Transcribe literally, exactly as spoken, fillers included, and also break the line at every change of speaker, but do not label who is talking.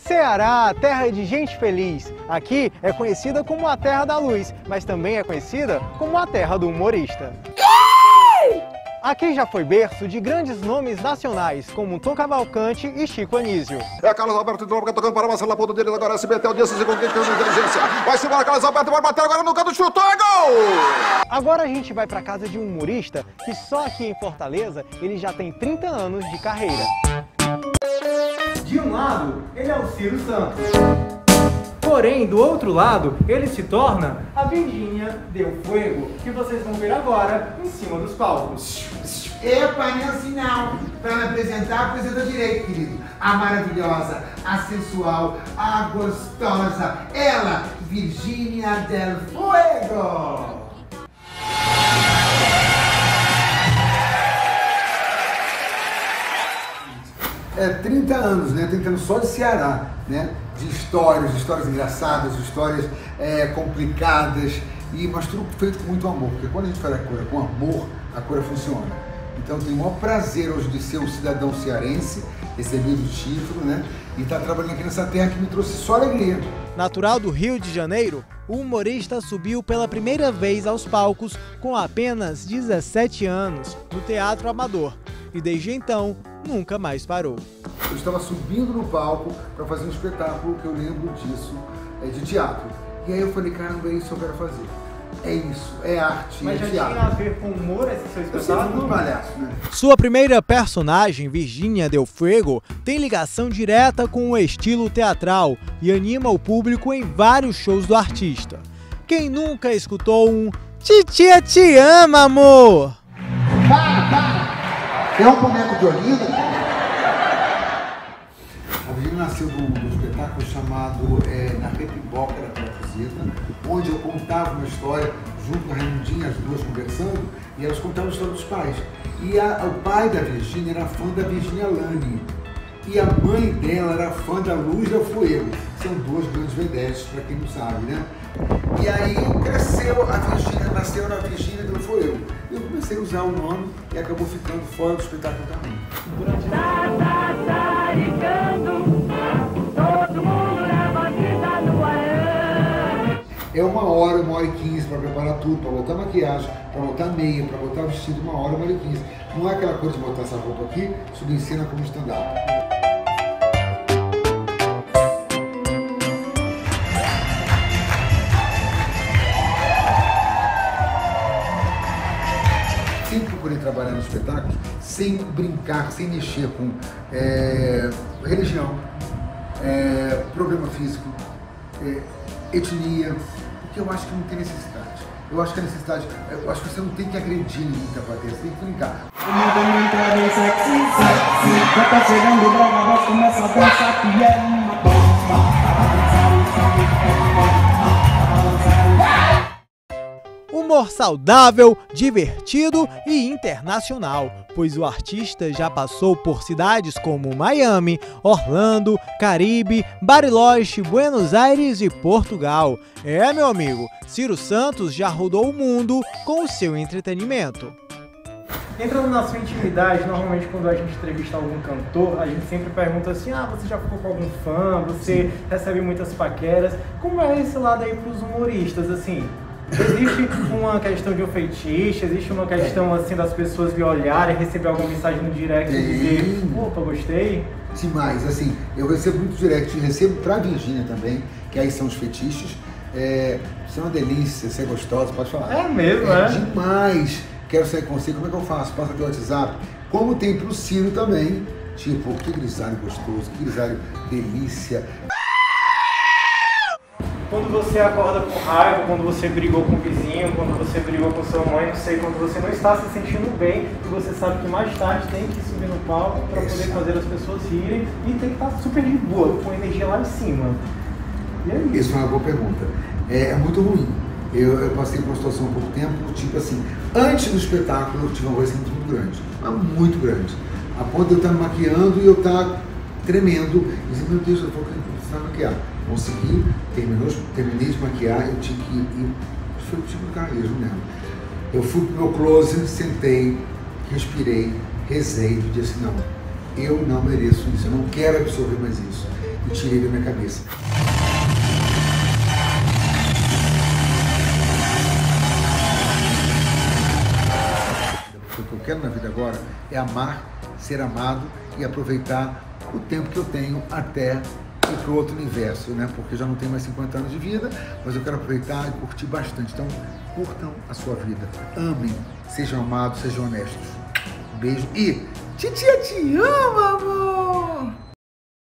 Ceará, terra de gente feliz. Aqui é conhecida como a terra da luz, mas também é conhecida como a terra do humorista. Aqui já foi berço de grandes nomes nacionais, como Tom Cavalcante e Chico Anísio.
É Carlos Alberto de novo, tocando para Marcelo, na ponta direita, agora S B T, audiência, segundo quem tem inteligência. Vai embora, Carlos Alberto, vai bater agora no canto, chutou, é gol!
Agora a gente vai para casa de um humorista que só aqui em Fortaleza ele já tem trinta anos de carreira. De um lado, ele é o Ciro Santos. Porém, do outro lado, ele se torna a Virgínia Del Fuego, que vocês vão ver agora em cima dos palcos.
Epa, nem assim não. Para me apresentar, apresenta direito, querido. A maravilhosa, a sensual, a gostosa, ela, Virgínia Del Fuego.
É trinta anos, né? trinta anos só de Ceará, né? De histórias, de histórias engraçadas, de histórias é, complicadas, e, mas tudo feito com muito amor, porque quando a gente faz a cura com amor, a cura funciona. Então eu tenho o maior prazer hoje de ser um cidadão cearense, receber o título, né? E estar trabalhando aqui nessa terra que me trouxe só alegria.
Natural do Rio de Janeiro, o humorista subiu pela primeira vez aos palcos com apenas dezessete anos no Teatro Amador. E desde então, nunca mais parou.
Eu estava subindo no palco para fazer um espetáculo, que eu lembro disso, é, de teatro. E aí eu falei, caramba, é isso que eu quero fazer. É isso, é arte,
Mas
é
já
teatro.
tinha a ver com humor esse seu
Eu sempre
espetáculo?
fui um palhaço, né?
Sua primeira personagem, Virgínia Del Fuego, tem ligação direta com o estilo teatral e anima o público em vários shows do artista. Quem nunca escutou um "Titia te ama, amor"?
Para, para! É um boneco de Olinda?
A Virgínia nasceu do, do espetáculo chamado é, Na Repiboca da Teatrozita, onde eu contava uma história junto com a Raimundinha, as duas conversando, e elas contavam a história dos pais. E a, o pai da Virgínia era fã da Virgínia Lani. E a mãe dela era fã da Luz Del Fuego. São duas grandes vedetes, para quem não sabe, né? E aí cresceu, a Virgínia nasceu na Virgínia Del Fuego. E eu comecei a usar o nome e acabou ficando fora do espetáculo também. É uma hora, uma hora e quinze para preparar tudo, para botar maquiagem, para botar meia, para botar vestido, uma hora, uma hora e quinze. Não é aquela coisa de botar essa roupa aqui, subir em cena como stand-up. Sempre procurei trabalhar nos espetáculos sem brincar, sem mexer com é, religião, é, problema físico, é, etnia, porque eu acho que não tem necessidade. Eu acho que a necessidade, eu acho que você não tem que agredir ninguém que apareça, você tem que brincar.
O movimento é bem sexy, sexy. Já tá chegando brava, nós começa a dançar que é uma bomba.
Humor saudável, divertido e internacional, pois o artista já passou por cidades como Miami, Orlando, Caribe, Bariloche, Buenos Aires e Portugal. É, meu amigo, Ciro Santos já rodou o mundo com o seu entretenimento. Entrando na sua intimidade, normalmente quando a gente entrevista algum cantor, a gente sempre pergunta assim, ah, você já ficou com algum fã, você recebe muitas paqueras. Como é esse lado aí para os humoristas, assim? Existe uma questão de um feitiço, existe uma questão assim das pessoas me olharem, receber alguma mensagem no direct e dizer, opa, gostei?
Demais, assim, eu recebo muito direct, recebo pra Virgínia também, que aí são os fetiches. É, você é uma delícia, você é gostosa, pode falar.
É mesmo,
é?
é?
Demais! Quero sair com você, como é que eu faço? Passa pelo WhatsApp. Como tem pro Ciro também, tipo, que grisalho gostoso, que grisalho delícia.
Quando você acorda com raiva, quando você brigou com o vizinho, quando você brigou com sua mãe, não sei, quando você não está se sentindo bem e você sabe que mais tarde tem que subir no palco para poder fazer as pessoas rirem e tem que estar super de boa, com a energia lá em cima. E é isso.
Isso foi uma boa pergunta. É, é muito ruim. Eu, eu passei por uma situação há pouco tempo, tipo assim, antes do espetáculo eu tive uma voz muito, muito grande, mas muito grande. A ponto de eu estar me maquiando e eu estar tremendo, e dizer, meu Deus, eu vou precisar maquiar. Consegui, terminou, terminei de maquiar, eu tive que ir, foi tipo um caranguejo mesmo. Eu fui pro meu closet, sentei, respirei, rezei e disse, não, eu não mereço isso, eu não quero absorver mais isso. eu tirei da minha cabeça. O que eu quero na vida agora é amar, ser amado e aproveitar o tempo que eu tenho até ir para o outro universo, né? Porque eu já não tenho mais cinquenta anos de vida, mas eu quero aproveitar e curtir bastante. Então, curtam a sua vida, amem, sejam amados, sejam honestos. Um beijo e titia te ama, amor!